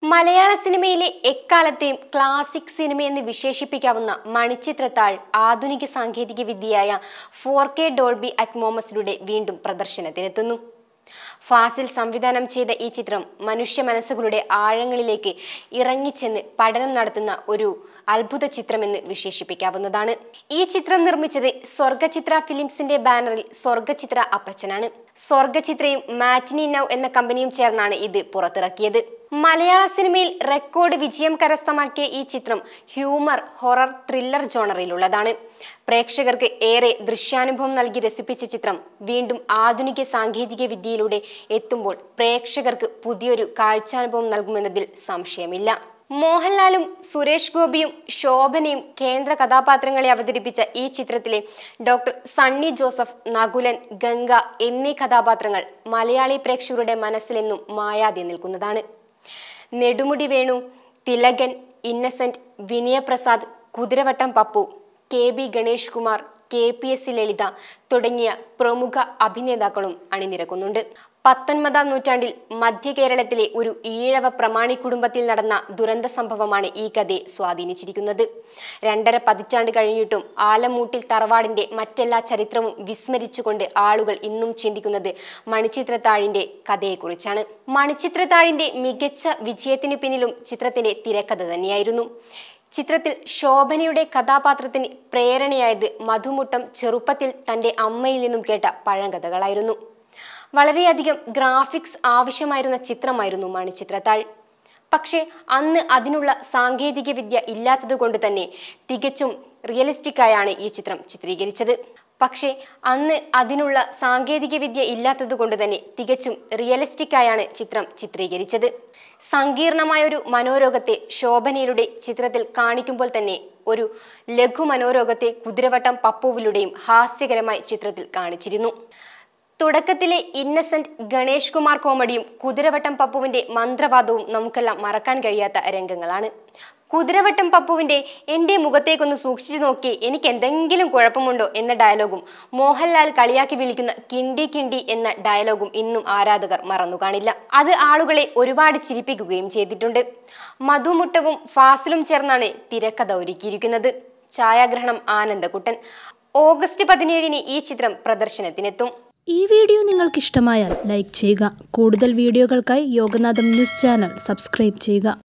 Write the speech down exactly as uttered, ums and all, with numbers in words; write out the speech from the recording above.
മലയാള സിനിമയിലെ എക്കാലത്തെയും ക്ലാസിക് സിനിമയെന്ന് വിശേഷിപ്പിക്കാവുന്ന മണിച്ചിത്രത്താഴ് ആധുനിക സാങ്കേതിക വിദ്യയായ ഫോർ കെ ഡോൾബി അറ്റ്മോസിലൂടെ വീണ്ടും പ്രദർശനത്തിനെത്തുന്നു. ഫാസിൽ സംവിധാനം ചെയ്ത ഈ ചിത്രം മനുഷ്യ മനസ്സുകളുടെ ആഴങ്ങളിലേക്ക് ഇറങ്ങിച്ചെന്ന് പഠനം നടത്തുന്ന ഒരു അത്ഭുത ചിത്രമെന്ന് വിശേഷിപ്പിക്കാവുന്നതാണ്. ഈ ചിത്രം നിർമ്മിച്ചത് സ്വർഗചിത്ര ഫിലിംസിന്റെ ബാനറിൽ സ്വർഗചിത്ര അപ്പച്ചനാണ്. സ്വർഗചിത്രയും മാറ്റിനി നൗ എന്ന കമ്പനിയും ചേർന്നാണ് ഇത് പുറത്തിറക്കിയത്. മലയാള സിനിമയിൽ റെക്കോർഡ് വിജയം കരസ്ഥമാക്കിയ ഈ ചിത്രം ഹ്യൂമർ, ഹൊറർ, ത്രില്ലർ ജോണറിലുള്ളതാണ്. പ്രേക്ഷകർക്ക് ഏറെ ദൃശ്യാനുഭവം നൽകി രസിപ്പിച്ച ചിത്രം വീണ്ടും ആധുനിക സാങ്കേതിക വിദ്യയിലൂടെ എത്തുമ്പോൾ പ്രേക്ഷകർക്ക് പുതിയൊരു കാഴ്ചാനുഭവം നൽകുമെന്നതിൽ സംശയമില്ല. മോഹൻലാലും സുരേഷ് ഗോപിയും ശോഭനയും കേന്ദ്ര കഥാപാത്രങ്ങളെ അവതരിപ്പിച്ച ഈ ചിത്രത്തിലെ doctor Sunny Joseph, Nakulan, Ganga എന്നീ കഥാപാത്രങ്ങൾ മലയാളി പ്രേക്ഷകരുടെ മനസ്സിലെന്നും മായാതെ നിൽക്കുന്നതാണ്. Nedumudi Venu, Thilakan, Innocent, Vinayaprasad, Kuthiravattom Pappu, K B Ganesh Kumar, K P S Lalitha തുടങ്ങിയ പ്രമുഖ അഭിനേതാക്കളും അണിനിരക്കുന്നുണ്ട്. പത്തൊൻപതാം നൂറ്റാണ്ടിൽ മധ്യ കേരളത്തിലെ ഒരു ഈഴവ പ്രമാണി കുടുംബത്തിൽ നടന്ന ദുരന്ത സംഭവമാണ് ഈ കഥയെ സ്വാധീനിച്ചിരിക്കുന്നത്. രണ്ടര പതിറ്റാണ്ട് കഴിഞ്ഞിട്ടും ആലമൂട്ടിൽ തറവാടിന്റെ മറ്റെല്ലാ ചരിത്രവും വിസ്മരിച്ചുകൊണ്ട് ആളുകൾ ഇന്നും ചിന്തിക്കുന്നത് മണിച്ചിത്രത്താഴിന്റെ കഥയെക്കുറിച്ചാണ്. മണിച്ചിത്രത്താഴിന്റെ മികച്ച വിജയത്തിന് പിന്നിലും ചിത്രത്തിന്റെ തിരക്കഥ തന്നെയായിരുന്നു. ചിത്രത്തിൽ ശോഭനയുടെ കഥാപാത്രത്തിന് പ്രേരണയായത് മധുമുട്ടം ചെറുപ്പത്തിൽ തന്റെ അമ്മയിൽ നിന്നും കേട്ട പഴങ്കഥകളായിരുന്നു. വളരെയധികം ഗ്രാഫിക്സ് ആവശ്യമായിരുന്ന ചിത്രമായിരുന്നു മണിച്ചിത്രത്താഴ്. പക്ഷെ അന്ന് അതിനുള്ള സാങ്കേതിക വിദ്യ ഇല്ലാത്തത് കൊണ്ട് തന്നെ തികച്ചും റിയലിസ്റ്റിക്കായാണ് ഈ ചിത്രം ചിത്രീകരിച്ചത്. പക്ഷേ അന്ന് അതിനുള്ള സാങ്കേതിക വിദ്യ ഇല്ലാത്തത് കൊണ്ട് തന്നെ തികച്ചും റിയലിസ്റ്റിക്കായാണ് ചിത്രം ചിത്രീകരിച്ചത്. സങ്കീർണമായൊരു മനോരോഗത്തെ ശോഭനയിലൂടെ ചിത്രത്തിൽ കാണിക്കുമ്പോൾ തന്നെ ഒരു ലഘു മനോരോഗത്തെ കുതിരവട്ടം പപ്പുവിലൂടെയും ഹാസ്യകരമായി ചിത്രത്തിൽ കാണിച്ചിരുന്നു. തുടക്കത്തിലെ ഇന്നസെന്റ്, ഗണേഷ് കുമാർ കോമഡിയും കുതിരവട്ടം പപ്പുവിന്റെ മന്ത്രവാദവും നമുക്കെല്ലാം മറക്കാൻ കഴിയാത്ത രംഗങ്ങളാണ്. കുതിരവട്ടം പപ്പുവിന്റെ "എന്റെ മുഖത്തേക്കൊന്ന് സൂക്ഷിച്ചു നോക്കി, എനിക്ക് എന്തെങ്കിലും കുഴപ്പമുണ്ടോ" എന്ന ഡയലോഗും മോഹൻലാൽ കളിയാക്കി വിളിക്കുന്ന "കിണ്ടി കിണ്ടി" എന്ന ഡയലോഗും ഇന്നും ആരാധകർ മറന്നു കാണില്ല. അത് ആളുകളെ ഒരുപാട് ചിരിപ്പിക്കുകയും ചെയ്തിട്ടുണ്ട്. മധുമുട്ടവും ഫാസിലും ചേർന്നാണ് തിരക്കഥ ഒരുക്കിയിരിക്കുന്നത്. ഛായാഗ്രഹണം ആനന്ദക്കുട്ടൻ. ഓഗസ്റ്റ് പതിനേഴിന് ഈ ചിത്രം പ്രദർശനത്തിനെത്തും. ഈ വീഡിയോ നിങ്ങൾക്ക് ഇഷ്ടമായാൽ ലൈക്ക് ചെയ്യുക. കൂടുതൽ വീഡിയോകൾക്കായി യോഗനാഥം ന്യൂസ് ചാനൽ സബ്സ്ക്രൈബ് ചെയ്യുക.